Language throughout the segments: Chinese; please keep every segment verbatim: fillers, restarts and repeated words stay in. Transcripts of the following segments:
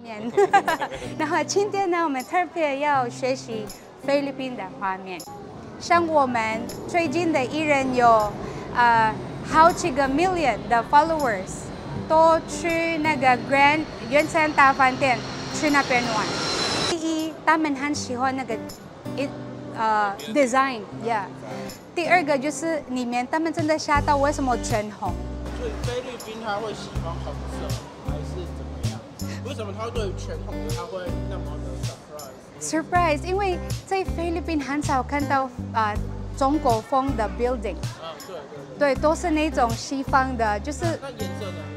面。然后今天呢，我们特别要学习菲律宾的画面。像我们最近的艺人有呃好几个 million 的 followers， 都去那个 Grand 圆山大饭店去那边玩。第一，他们很喜欢那个一呃 design，yeah。第二个就是里面他们真的吓到，为什么全红？ 所以菲律宾他会喜欢红色还是怎么样？为什么他对全红的他会那么的 surprise？surprise， 因为在菲律宾很少看到啊、呃、中国风的 building， 啊，对对对，都是那种西方的，就是。 那颜色呢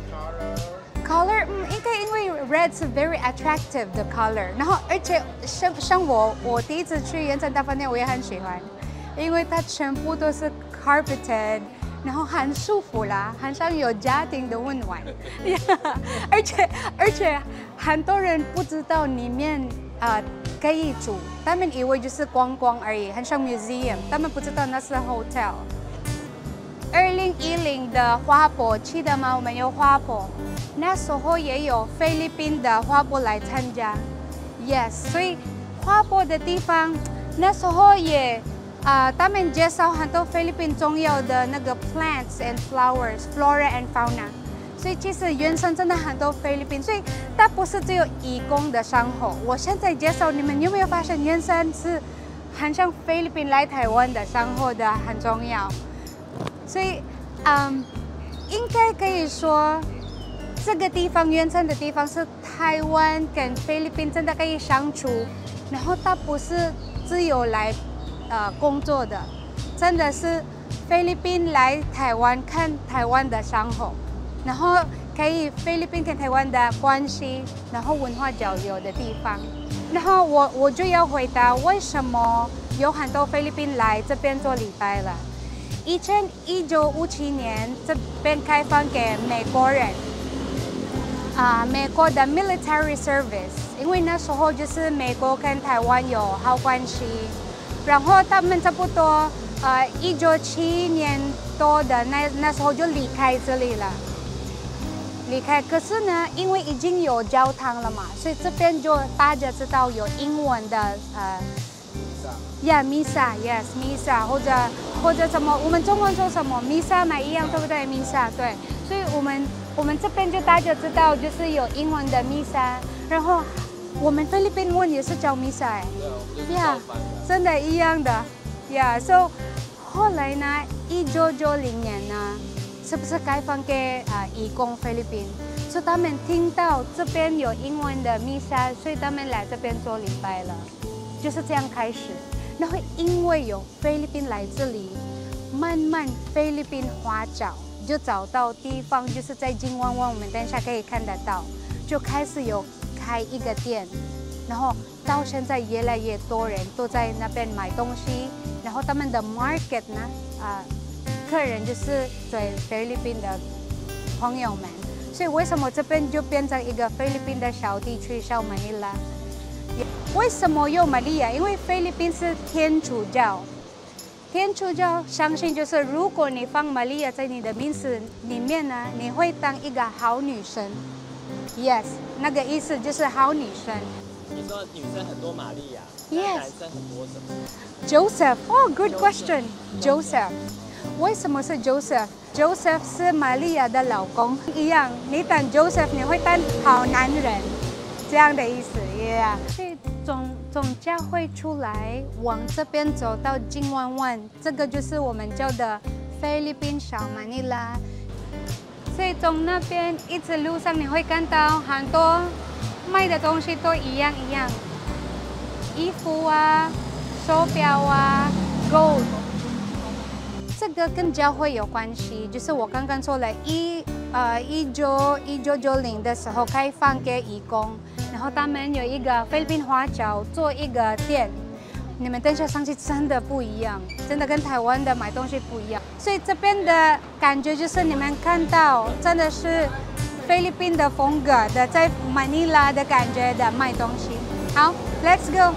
？Like color， 嗯，应该因为 red 是 very attractive 的 color， 然后而且像像我，我第一次去圆山大饭店，我也很喜欢，因为它全部都是 carpeted。然后很舒服啦，很像有家庭的温暖，而且而且很多人不知道里面啊、呃、可以住，他们以为就是观光而已，很像 museum， 他们不知道那是 hotel。二零一零的花博记得吗？我们有花博，那时候也有菲律宾的花博来参加 ，yes， 所以花博的地方那时候也。啊、呃，他们介绍很多菲律宾重要的那个 plants and flowers, flora and fauna， 所以其实圆山真的很多菲律宾，所以它不是只有义工的生活。我现在介绍你们有没有发现圆山是很像菲律宾来台湾的生活的很重要，所以嗯，应该可以说这个地方圆山的地方是台湾跟菲律宾真的可以相处，然后它不是只有来。呃，工作的真的是菲律宾来台湾看台湾的生活，然后可以菲律宾跟台湾的关系，然后文化交流的地方。然后我我就要回答为什么有很多菲律宾来这边做礼拜了。以前一九五七年这边开放给美国人，啊、呃，美国的 military service， 因为那时候就是美国跟台湾有好关系。然后他们差不多呃一九七年多的那那时候就离开这里了，离开。可是呢，因为已经有教堂了嘛，所以这边就大家知道有英文的呃，呀弥撒 ，yes 弥撒，或者或者什么，我们中文说什么弥撒嘛一样，对不对？弥撒对，所以我们我们这边就大家知道就是有英文的弥撒，然后。我们菲律宾文也是叫弥撒哎，呀，真的一样的，呀，所以后来呢，一九九零年呢，是不是开放给啊义工菲律宾？所以他们听到这边有英文的弥撒，所以他们来这边做礼拜了，就是这样开始。然后因为有菲律宾来这里，慢慢菲律宾华侨就找到地方，就是在金湾湾，我们等一下可以看得到，就开始有。开一个店，然后到现在越来越多人都在那边买东西，然后他们的 market 呢，啊、呃，客人就是对菲律宾的朋友们，所以为什么这边就变成一个菲律宾的小地区，小马尼拉？为什么有玛利亚？因为菲律宾是天主教，天主教相信就是如果你放玛利亚在你的名字里面呢，你会当一个好女生。Yes， 那个意思就是好女生。 你说女生很多玛利亚 ，Yes， 男生很多什么 ？Joseph， 哦 ，Good question，Joseph， 为什么是 Joseph？Joseph 是玛利亚的老公一样，你当 Joseph 你会当好男人，这样的意思 ，Yeah。所以总总教会出来往这边走到金湾湾，这个就是我们叫的菲律宾小马尼拉。所以从那边一直路上你会看到很多卖的东西都一样一样，衣服啊、手表啊、gold， 这个跟教会有关系。就是我刚刚说了，一呃一九一九九零的时候开放给义工，然后他们有一个菲律宾华侨做一个店。你们等一下上去真的不一样，真的跟台湾的买东西不一样。所以这边的感觉就是你们看到真的是菲律宾的风格的，在马尼拉的感觉的卖东西。好 ，Let's go。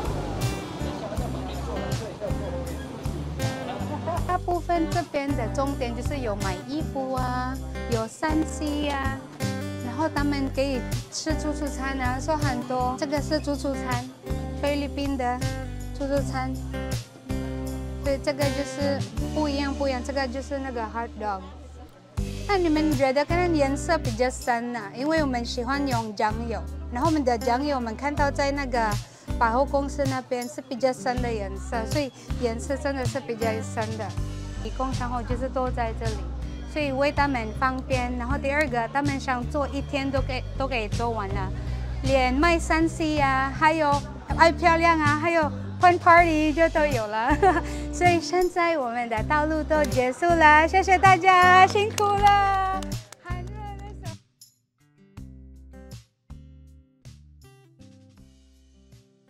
大部分这边的重点就是有买衣服啊，有三 C 啊，然后他们可以吃自助餐啊，说很多。这个是自助餐，菲律宾的自助餐。对，这个就是不一样不一样，这个就是那个 hot dog。那你们觉得可能颜色比较深啊？因为我们喜欢用酱油，然后我们的酱油我们看到在那个百货公司那边是比较深的颜色，所以颜色真的是比较深的。提供生活就是都在这里。 所以为他们方便，然后第二个，他们想做一天都可以都可以做完了，连卖三 C 啊，还有爱漂亮啊，还有办 party 就都有了。所以现在我们的道路都结束了，谢谢大家，辛苦了。